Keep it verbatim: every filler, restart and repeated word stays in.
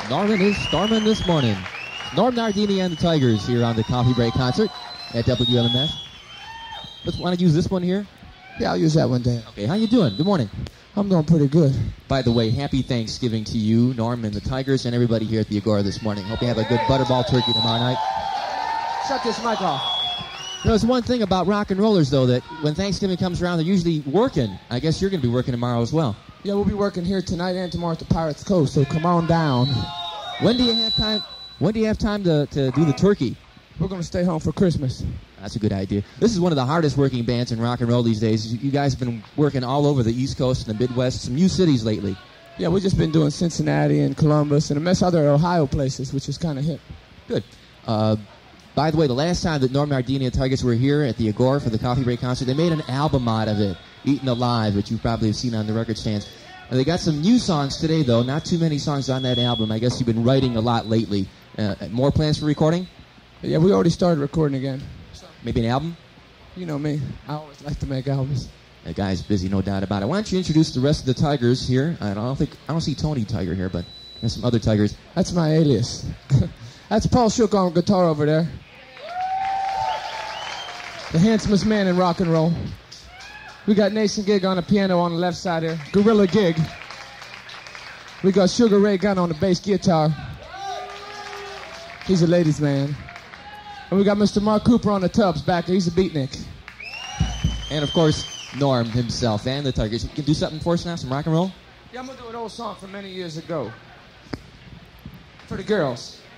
Norman is storming this morning. Norm Nardini and the Tigers here on the Coffee Break concert at W L M S. Let's want to use this one here. Yeah, I'll use that one day. Okay, how you doing? Good morning. I'm doing pretty good. By the way, happy Thanksgiving to you, Norm, and the Tigers, and everybody here at the Agora this morning. Hope you have a good butterball turkey tomorrow night. Shut this mic off. You know, there's one thing about rock and rollers, though, that when Thanksgiving comes around, they're usually working. I guess you're going to be working tomorrow as well. Yeah, we'll be working here tonight and tomorrow at the Pirates Cove, so come on down. When do you have time? When do you have time to, to do the turkey? We're going to stay home for Christmas. That's a good idea. This is one of the hardest working bands in rock and roll these days. You guys have been working all over the East Coast and the Midwest, some new cities lately. Yeah, we've just been doing Cincinnati and Columbus and a mess other Ohio places, which is kind of hip. Good. Uh, by the way, the last time that Norm Nardini and Tigers were here at the Agora for the Coffee Break concert, they made an album out of it, Eaten Alive, which you probably have seen on the record stands. And they got some new songs today, though. Not too many songs on that album. I guess you've been writing a lot lately. Uh, more plans for recording? Yeah, we already started recording again. Maybe an album? You know me. I always like to make albums. That guy's busy, no doubt about it. Why don't you introduce the rest of the Tigers here? I don't think I don't see Tony Tiger here, but there's some other Tigers. That's my alias. That's Paul Shook on guitar over there. The handsomest man in rock and roll. We got Nathan Gig on the piano on the left side here. Gorilla Gig. We got Sugar Ray Gunn on the bass guitar. He's a ladies' man. And we got Mister Mark Cooper on the tubs back there. He's a beatnik. And, of course, Norm himself and the Tigers. You can do something for us now, some rock and roll? Yeah, I'm going to do an old song from many years ago. For the girls.